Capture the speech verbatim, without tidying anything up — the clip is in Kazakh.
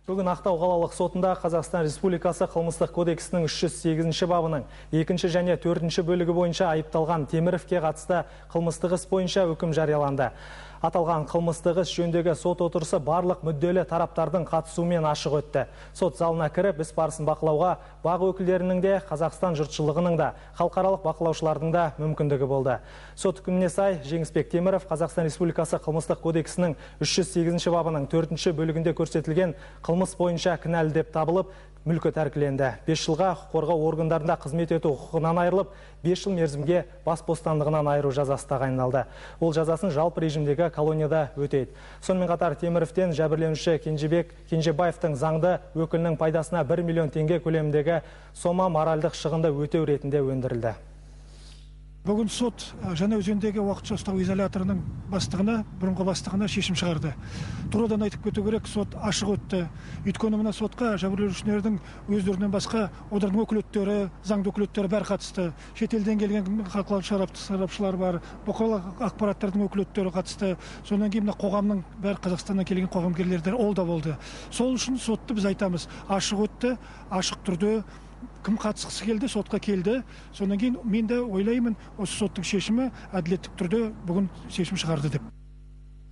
Бүгін Ақтау қалалық сотында Қазақстан Республикасы қылмыстық кодексінің үш жүз сегізінші бабының екінші және төртінші бөлігі бойынша айыпталған Теміровке қатысты қылмыстық іс бойынша үкім жарияланды. Аталған қылмыстық іс жөніндегі сот отырысы барлық мүдделі тараптардың қатысуымен ашық өтті. Сот залына кіріп іс барысын бақылауға бақ өкілдерінің де, Қазақстан жұртшылығының да, халықаралық бақылаушылардың да мүмкіндігі болды. Сот үкіміне сай, Жеңісбек Теміров Қазақстан Республикасы қылмыстық кодексінің үш жүз сегізінші бабының төртінші бөлігінде көрсетілген қылмыс бойынша кінәлі деп табылып, мүлкі тәркіленді. бес жылға құқық қорғау органдарында қызмет ету құқығынан айырылып, бес жыл мерзімге бас бостандығынан айыру жазасы тағайындалды. Ол жазасын жалпы режимдегі колонияда өтейді. Сонымен қатар Теміровтен жәбірленуші Кенжебек Кенжебаевтың заңды өкілінің пайдасына бір миллион теңге көлеміндегі сома моральдық шығынды өтеу ретінде өндірілді. Бүгін сот Жаңаөзендегі уақытша ұстау изоляторының бастығына, бұрынғы бастығына шешім шығарды. Турадан айтып кету керек, сот ашық өтті. Өйткені мына сотқа жәбірленушілердің өздерінен басқа олардың өкілеттері, заңды өкілеттері бәрі қатысты. Шетелден келген халықаралық сарапшылар бар, бұқаралық ақпараттардың өкілеттері қатысты. Сонан кейін мына қоғамның бәрі, Қазақстаннан келген қоғамгерлер ол да болды. Сол үшін сотты біз айтамыз, ашық өтті, ашық түрде. Кім қатысқысы келді, сотқа келді. Сонан кейін мен де ойлаймын, осы соттың шешімі әділеттік түрде бүгін шешім шығарды деп.